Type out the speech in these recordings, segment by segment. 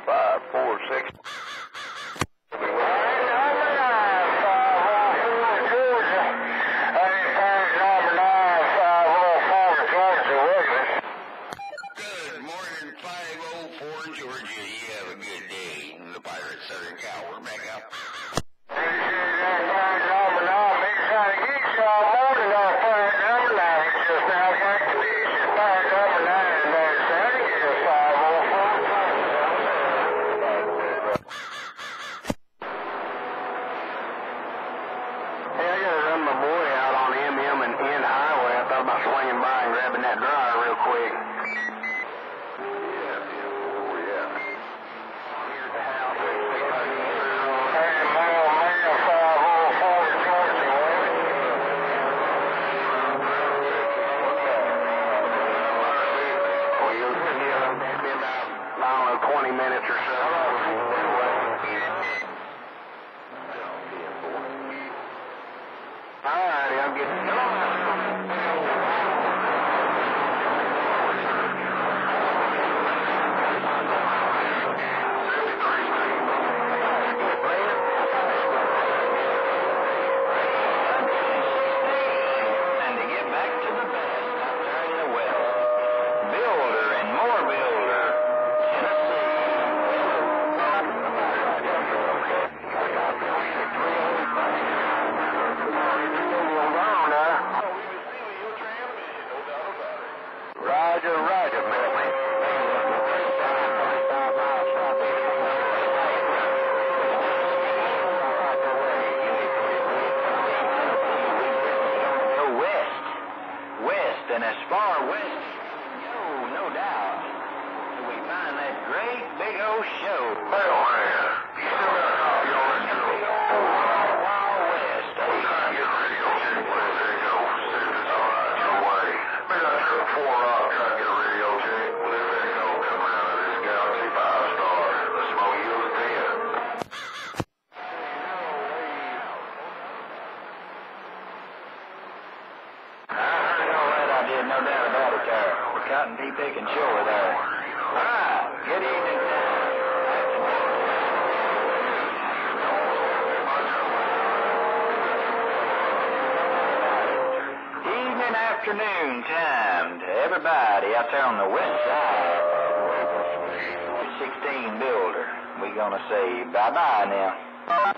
546. Good morning, 504 Georgia. You have a good day. The Pirate Southern Cal, we're back up. About swinging by and grabbing that dryer real quick. Here's the house. Hey, man, 504 Georgia. Well, you'll be about, I don't know, 20 minutes or so. All righty, I'm getting started. Roger, Billy. Go west, and as far west as we can go, no doubt, till we find that great big old show. Hell, man. You still got a copy on this show? Wild West. I'm trying to get radio check. Well, there you go. See if it's all right your way. Man, I took 4 Rock trying to get a radio check. Well, there you go. Coming out of this Galaxy 5-star. The smoke yields 10. No doubt about it there. We're cotton pea picking shore there. All right. Good evening. Evening, afternoon time to everybody out there on the west side. 16 builder. We're gonna say bye-bye now.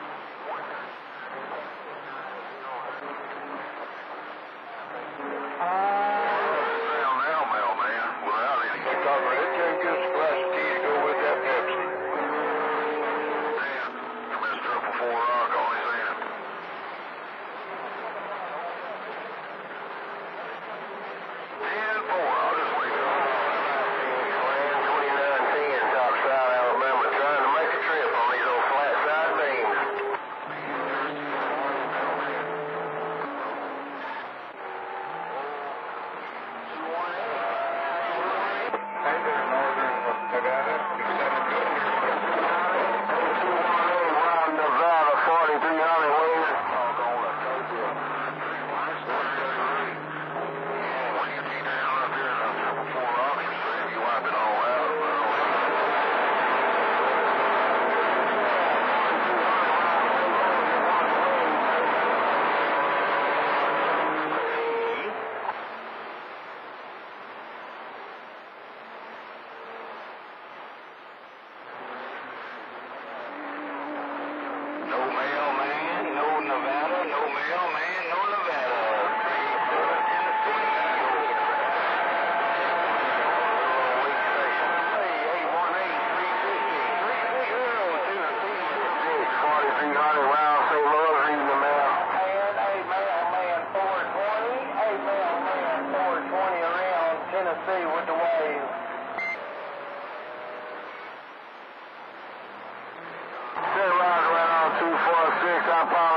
Tennessee with the wave. Say right on 246, I